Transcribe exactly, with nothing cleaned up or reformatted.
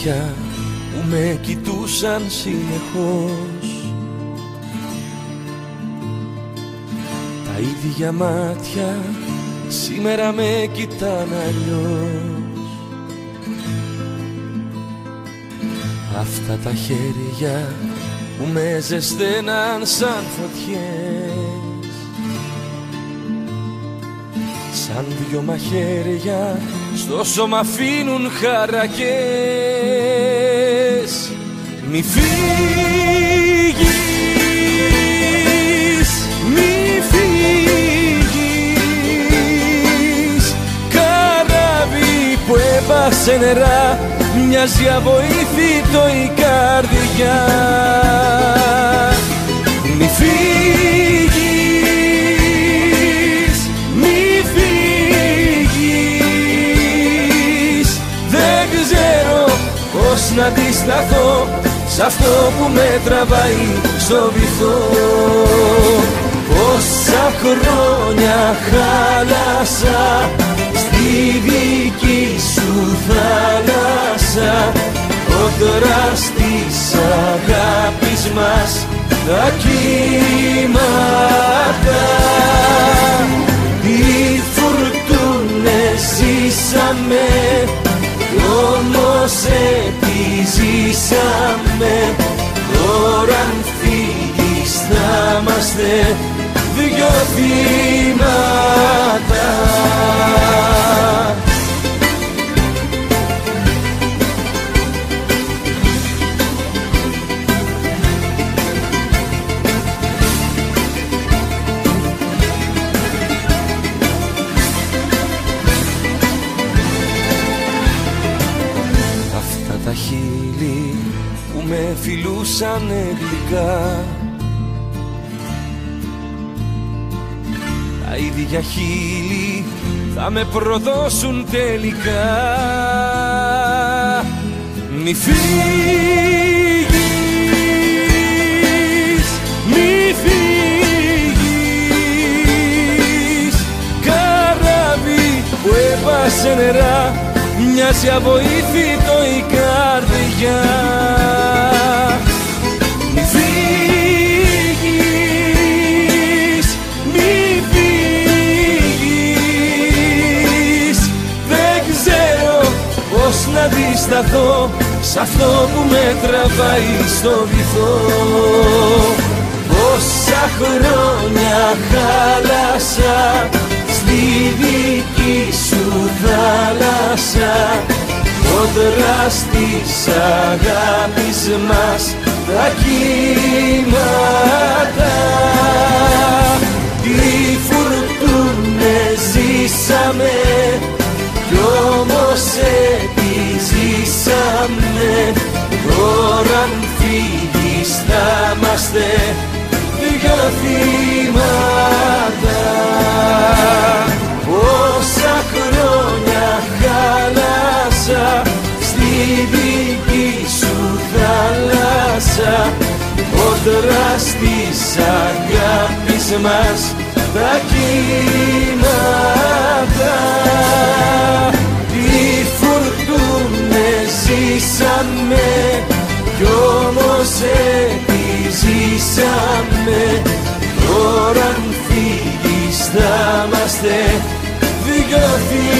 μάτια που με κοιτούσαν συνεχώς, τα ίδια μάτια σήμερα με κοιτάν αλλιώς. Αυτά τα χέρια που με ζεσταίναν σαν φωτιές, σαν δυο μαχαίρια στο σώμα αφήνουν χαρακές. Μη φύγεις, μη φύγεις, καράβι που έπασε νερά, μοιάζει αβοήθητο η καρδιά. Μη φύγεις, μη φύγεις, δεν ξέρω πώς να αντισταθώ σ' αυτό που με τραβάει στο βυθό. Πόσα χρόνια χάλασα στη δική σου θάλασσα, ο δράστης αγάπης μας τα κύματα. Τι φουρτούνες ζήσαμε κι όμως επιζήσαμε, τώρα αν φύγεις θα είμαστε δυο θύματα. Αυτά τα χείλη που με φιλούσαν γλυκά, τα ίδια χείλη θα με προδώσουν τελικά. Μη φύγεις, μη φύγεις, καράβι που έπασε νερά, μοιάζει αβοήθητο η καρδιά. Μη φύγεις, μη φύγεις, δεν ξέρω πώς να αντισταθώ σ' αυτό που με τραβάει στο βυθό. Πόσα χρόνια χάλασα στη δική σου θάλασσα, ο δράστης αγάπης μας τα κύματα. Τι φουρτούνες ζήσαμε κι όμως επιζήσαμε, τώρα αν φύγεις θα είμαστε δυο θύματα. Πόσα χρόνια χάλασα στη δική σου θάλασσα, ο δράστης αγάπης μας τα κύματα. Τι φουρτούνες ζήσαμε κι όμως επιζήσαμε, τώρα αν φύγεις θα είμαστε δυο θύματα.